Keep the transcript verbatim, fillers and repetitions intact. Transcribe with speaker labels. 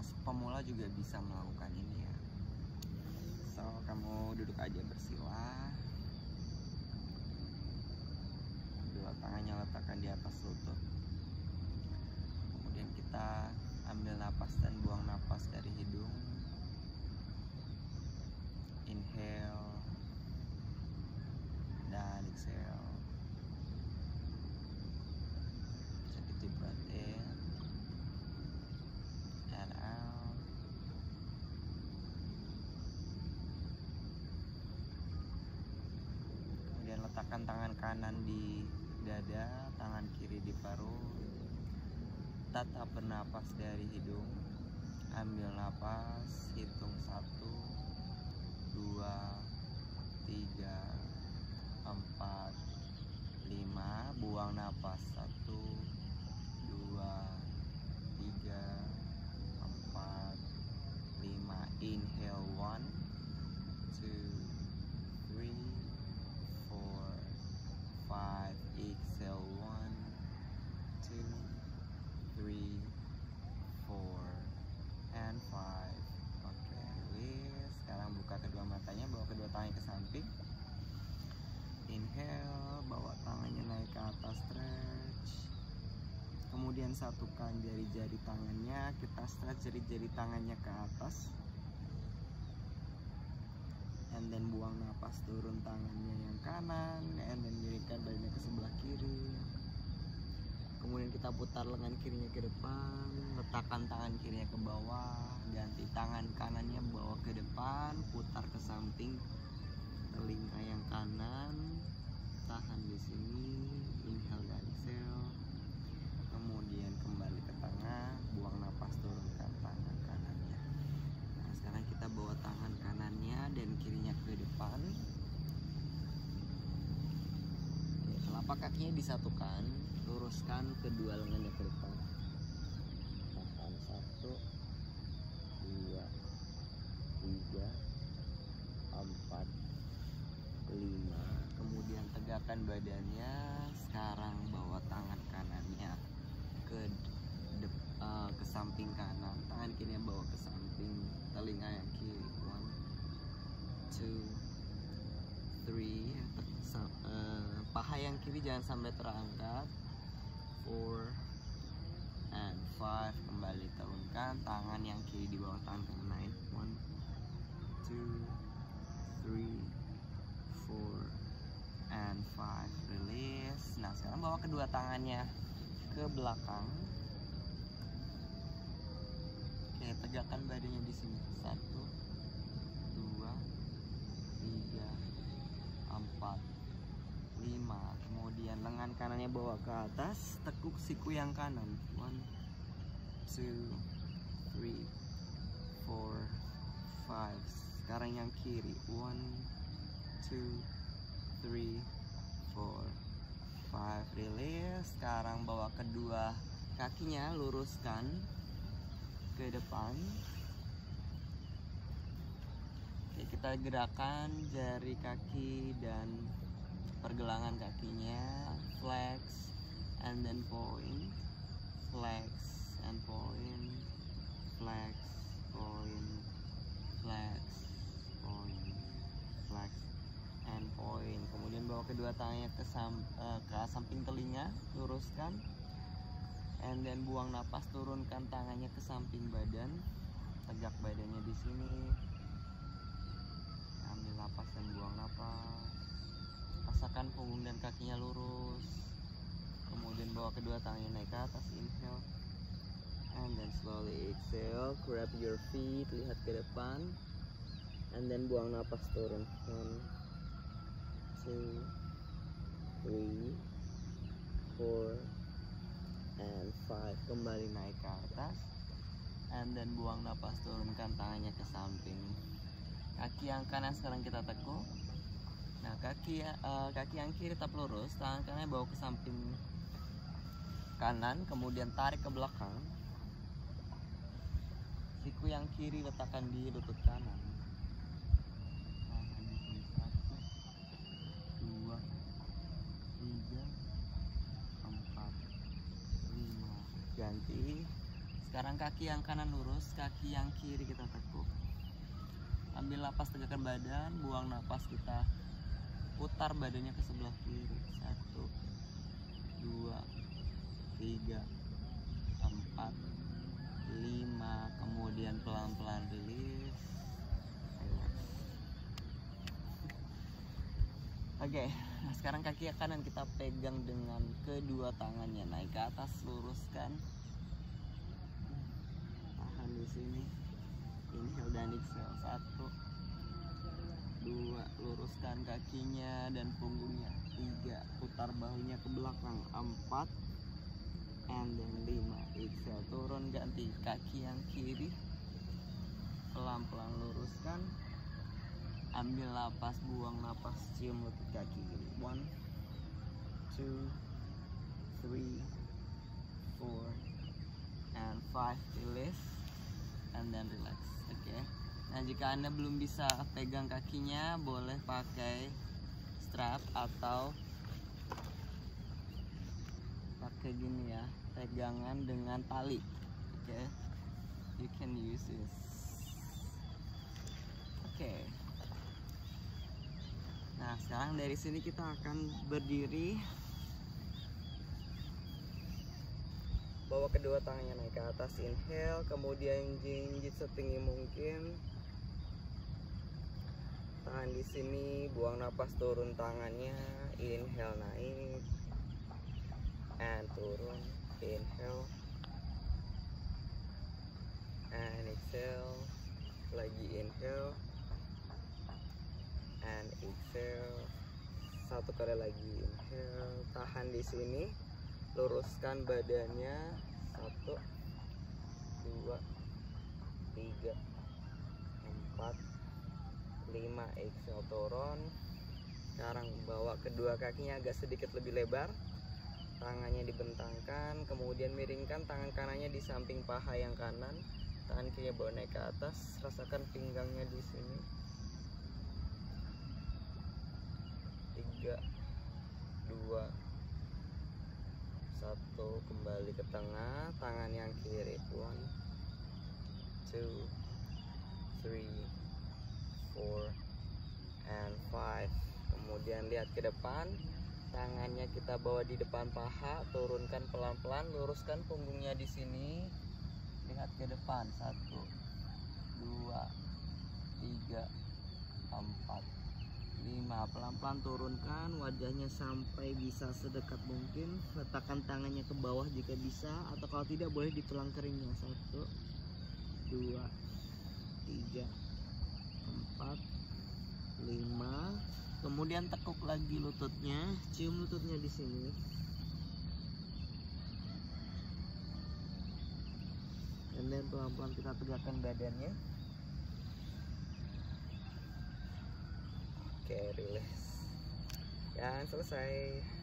Speaker 1: termasuk pemula juga bisa melakukan ini ya. So, kamu duduk aja bersila. Dua tangannya letakkan di atas lutut. Kemudian kita ambil napas dan buang napas dari hidung. Inhale dan exhale. Take a deep breath in and out. Kemudian letakkan tangan kanan di dada, tangan kiri di perut. Tetap bernapas dari hidung. Ambil napas, hitung satu, dua, tiga, empat, lima. Buang napas satu, dua, tiga, empat, lima. Inhale one, two, three, four, five. Exhale one, two, three, four, and five. Oke, okay, release. Sekarang buka kedua matanya, bawa kedua tangannya ke samping. Inhale, bawa tangannya naik ke atas, stretch. Kemudian satukan jari-jari tangannya, kita stretch jari-jari tangannya ke atas. And then buang napas, turun tangannya yang kanan, and then miringkan badannya ke sebelah kiri. Kemudian kita putar lengan kirinya ke depan, letakkan tangan kirinya ke bawah, ganti tangan kanannya bawa ke depan, putar ke samping telinga yang kanan, tahan di sini, inhale dan exhale. Kemudian kembali ke tengah, buang napas, turunkan tangan kanannya. Nah, sekarang kita bawa tangan kanannya dan kirinya ke depan. Oke, telapak kakinya disatukan, luruskan kedua lengannya ke depan. Tahan satu, dua, tiga, empat, lima. Kemudian tegakkan badannya. Sekarang bawa tangan kanannya ke dep, uh, ke samping kanan, tangan kirinya bawa ke samping telinga yang kiri. One, two, three. Uh, paha yang kiri jangan sampai terangkat. Four and five. Kembali turunkan tangan yang kiri di bawah tangan kanan naik. One, two, three, four, and five. Release. Nah, sekarang bawa kedua tangannya ke belakang. Oke, tegakkan badannya di sini. Satu, dua, tiga, empat, lima. Kemudian lengan kanannya bawa ke atas, tekuk siku yang kanan. One, two, three, four, five. Sekarang yang kiri. One, two, three, four, five. Release. Sekarang bawa kedua kakinya, luruskan ke depan. Oke, kita gerakan jari kaki dan pergelangan kakinya. Flex and then point. Flex and point. Flex, point. Flex, point. Flex and point. Kemudian bawa kedua tangannya ke, sam, uh, ke samping telinga, luruskan. And then buang napas, turunkan tangannya ke samping badan. Tegak badannya di sini. Ambil napas dan buang napas. Rasakan punggung dan kakinya lurus. Kemudian bawa kedua tangannya naik ke atas, inhale. And then slowly exhale, grab your feet, lihat ke depan. And then buang napas, turun. One, two, three, four, and five. Kembali naik ke atas. And then buang napas, turunkan tangannya ke samping. Kaki yang kanan sekarang kita tekuk. Nah, kaki uh, kaki yang kiri tetap lurus, tangan kanannya bawa ke samping kanan, kemudian tarik ke belakang. Siku yang kiri letakkan di lutut kanan. Tahan di sini. Satu, dua, tiga, empat, lima. Ganti. Sekarang kaki yang kanan lurus, kaki yang kiri kita tekuk. Ambil napas, tegakkan badan, buang napas, kita putar badannya ke sebelah kiri. Satu, dua, tiga, empat, lima. Kemudian pelan-pelan rilis. Oke, nah sekarang kaki kanan kita pegang dengan kedua tangannya, naik ke atas, luruskan. Tahan di sini. Inhale dan exhale. Satu, dua, luruskan kakinya dan punggungnya. Tiga, putar bahunya ke belakang. Empat, and then lima. Exhale, turun, ganti kaki yang kiri. Pelan-pelan luruskan. Ambil napas, buang napas, cium lutut kaki kiri. One, two, three, four, and five. Release, and then relax. Oke. Okay. Nah, jika Anda belum bisa pegang kakinya, boleh pakai strap atau pakai gini ya, pegangan dengan tali. Oke. Okay. You can use this. Oke. Okay. Nah, sekarang dari sini kita akan berdiri, bawa kedua tangannya naik ke atas, inhale, kemudian jinjit setinggi mungkin, tahan di sini, buang napas, turun tangannya, inhale naik, and turun, inhale, and exhale, lagi inhale, and exhale. Satu kali lagi inhale, tahan di sini, luruskan badannya. Satu, dua, tiga, empat, lima. Exhale, turun. Sekarang bawa kedua kakinya agak sedikit lebih lebar, tangannya dibentangkan, kemudian miringkan tangan kanannya di samping paha yang kanan, tangan kirinya bawa naik ke atas, rasakan pinggangnya di sini. Tiga, dua, satu, kembali ke tengah, tangan yang kiri. One, two, three, four, and five. Kemudian lihat ke depan, tangannya kita bawa di depan paha, turunkan pelan-pelan, luruskan punggungnya di sini. Lihat ke depan. Satu, dua, tiga, empat, lima. Pelan-pelan turunkan wajahnya sampai bisa sedekat mungkin. Letakkan tangannya ke bawah jika bisa, atau kalau tidak boleh di tulang keringnya. Satu, dua, tiga, empat, lima. Kemudian tekuk lagi lututnya, cium lututnya di sini. Dan then pelan-pelan kita tegakkan badannya. Oke, release. Dan selesai.